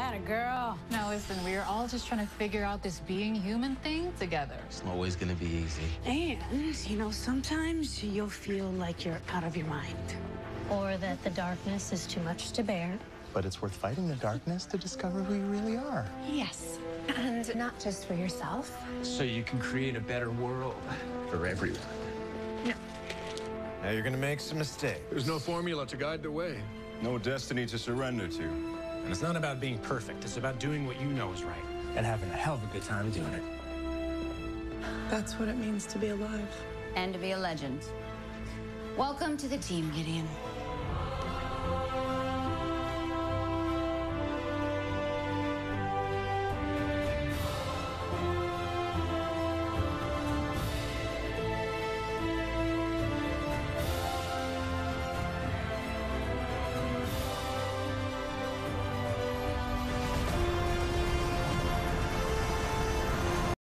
Atta girl. No, listen, we are all just trying to figure out this being human thing together. It's not always gonna be easy. And, you know, sometimes you'll feel like you're out of your mind. Or that the darkness is too much to bear. But it's worth fighting the darkness to discover who you really are. Yes. And not just for yourself. So you can create a better world for everyone. Now you're gonna make some mistakes. There's no formula to guide the way. No destiny to surrender to. And it's not about being perfect. It's about doing what you know is right. And having a hell of a good time doing it. That's what it means to be alive. And to be a legend. Welcome to the team, Gideon.